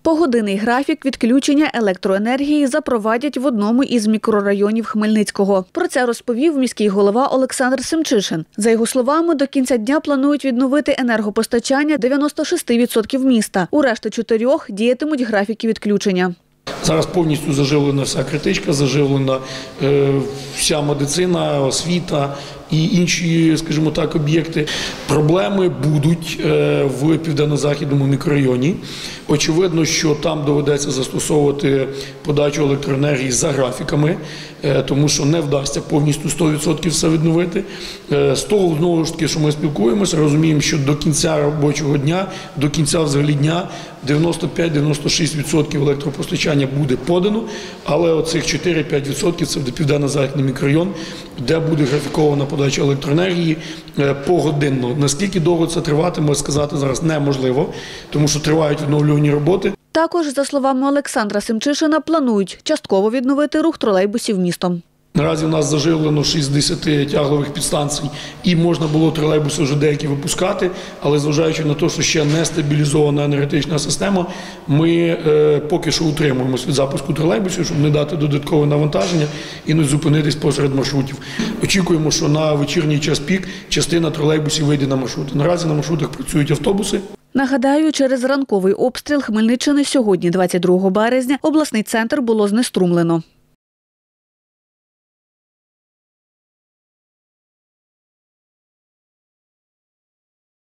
Погодинний графік відключення електроенергії запровадять в одному із мікрорайонів Хмельницького. Про це розповів міський голова Олександр Семчишин. За його словами, до кінця дня планують відновити енергопостачання 96% міста. У решти 4 діятимуть графіки відключення. Зараз повністю заживлена вся критичка, заживлена вся медицина, освіта і інші, скажімо так, об'єкти. Проблеми будуть в Південно-Західному мікрорайоні. Очевидно, що там доведеться застосовувати подачу електроенергії за графіками, тому що не вдасться повністю 100% все відновити. З того, знову ж таки, що ми спілкуємося, розуміємо, що до кінця робочого дня, до кінця взагалі дня 95-96% електропостачання буде подано, але оцих 4-5% – це Південно-Західний мікрорайон, де буде графікована подача електроенергії погодинно. Наскільки довго це триватиме, сказати зараз неможливо, тому що тривають відновлювальні роботи. Також, за словами Олександра Семчишина, планують частково відновити рух тролейбусів містом. Наразі в нас заживлено 60 тяглових підстанцій і можна було тролейбуси вже деякі випускати, але зважаючи на те, що ще не стабілізована енергетична система, ми поки що утримуємося від запуску тролейбусів, щоб не дати додаткове навантаження і не зупинитись посеред маршрутів. Очікуємо, що на вечірній час пік частина тролейбусів вийде на маршрути. Наразі на маршрутах працюють автобуси. Нагадаю, через ранковий обстріл Хмельниччини сьогодні, 22 березня, обласний центр було знеструмлено.